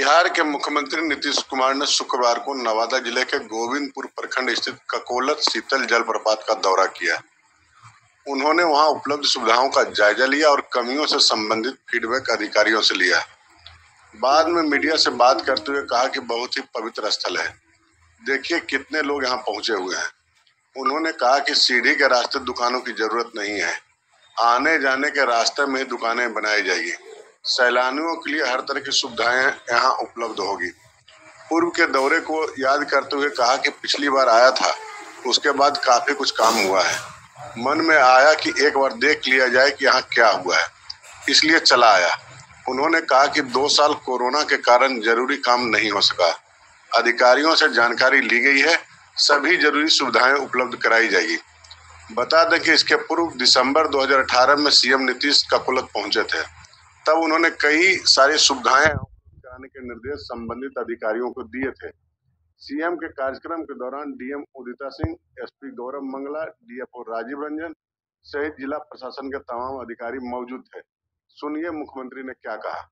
बिहार के मुख्यमंत्री नीतीश कुमार ने शुक्रवार को नवादा जिले के गोविंदपुर प्रखंड स्थित ककोलत शीतल जलप्रपात का दौरा किया। उन्होंने वहां उपलब्ध सुविधाओं का जायजा लिया और कमियों से संबंधित फीडबैक अधिकारियों से लिया। बाद में मीडिया से बात करते हुए कहा कि बहुत ही पवित्र स्थल है, देखिए कितने लोग यहाँ पहुंचे हुए हैं। उन्होंने कहा कि सीढ़ी के रास्ते दुकानों की जरूरत नहीं है, आने जाने के रास्ते में ही दुकानें बनाई जाएगी। सैलानियों के लिए हर तरह की सुविधाएं यहाँ उपलब्ध होगी। पूर्व के दौरे को याद करते हुए कहा कि पिछली बार आया था, उसके बाद काफी कुछ काम हुआ है। मन में आया कि एक बार देख लिया जाए कि यहाँ क्या हुआ है, इसलिए चला आया। उन्होंने कहा कि 2 साल कोरोना के कारण जरूरी काम नहीं हो सका। अधिकारियों से जानकारी ली गई है, सभी जरूरी सुविधाएं उपलब्ध कराई जाएगी। बता दें कि इसके पूर्व दिसंबर 2018 में सीएम नीतीश ककोलत पहुंचे थे। तब उन्होंने कई सारी सुविधाएं कराने के निर्देश संबंधित अधिकारियों को दिए थे। सीएम के कार्यक्रम के दौरान DM Udita Singh, SP Gaurav Mangla, DFO Rajeev Ranjan सहित जिला प्रशासन के तमाम अधिकारी मौजूद थे। सुनिए मुख्यमंत्री ने क्या कहा।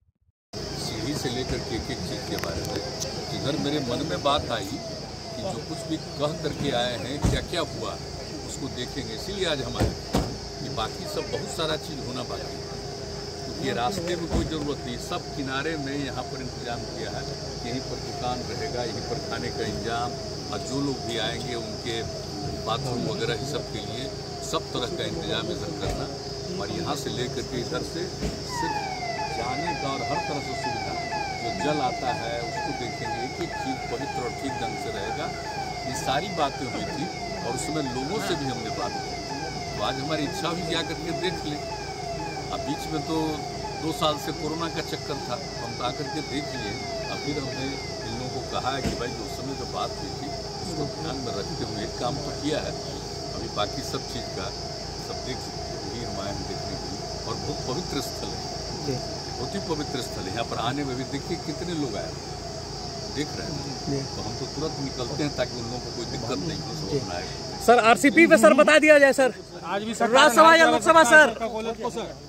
सीढ़ी से लेकर के एक चीज के बारे में इधर मेरे मन में बात आई कि जो कुछ भी कह करके आए हैं क्या क्या हुआ उसको देखेंगे, इसीलिए आज हम आए कि बाकी सब बहुत सारा चीज़ होना बाकी है। ये रास्ते में कोई ज़रूरत नहीं, सब किनारे में यहाँ पर इंतजाम किया है। यहीं पर दुकान रहेगा, यहीं पर खाने का इंतजाम, और जो लोग भी आएंगे उनके बाथरूम वगैरह ही सब के लिए सब तरह का इंतजाम इधर करना। और यहाँ से लेकर के इधर से सिर्फ जाने का और हर तरह से सुविधा, जो जल आता है उसको देखेंगे, एक एक चीज़ पवित्र और ठीक ढंग से रहेगा। ये सारी बातें हुई थी और उसमें लोगों से भी हमने बात की। तो आज हमारी इच्छा भी जा करके देख लें। अब बीच में तो 2 साल से कोरोना का चक्कर था, हम आकर के देख लिए। अब फिर हमने इन लोगों को कहा है कि भाई जो उस समय जो बात हुई थी उसको ध्यान में रखते हुए एक काम तो किया है, अभी बाकी सब चीज़ का सब देख सकते ही हम आए हैं देखने के लिए। और बहुत पवित्र स्थल है, बहुत ही पवित्र स्थल है। यहाँ पर आने में भी देखिए कितने लोग आए देख रहे हैं, तो हम तो तुरंत निकलते हैं ताकि उन लोगों को कोई दिक्कत नहीं हो। सब अपना सर आरसीपी पे सर बता दिया जाए सर, आज भी राज्यसभा या लोकसभा सर।